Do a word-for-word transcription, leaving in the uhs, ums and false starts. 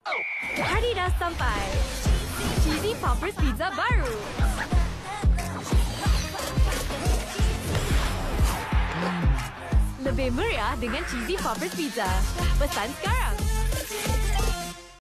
Hari dah sampai. Cheesy Poppers Pizza baru. Lebih meriah dengan Cheesy Poppers Pizza. Pesan sekarang.